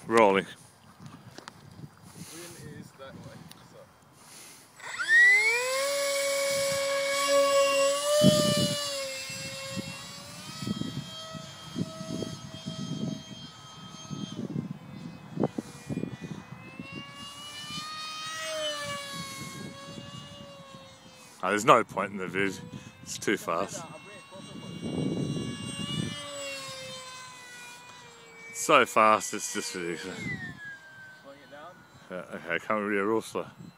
Rolling. Wind is that way. So. Oh, there's no point in the vid. It's too fast. So fast, it's just ridiculous. Slowing it down? Okay, I can't really roll slow.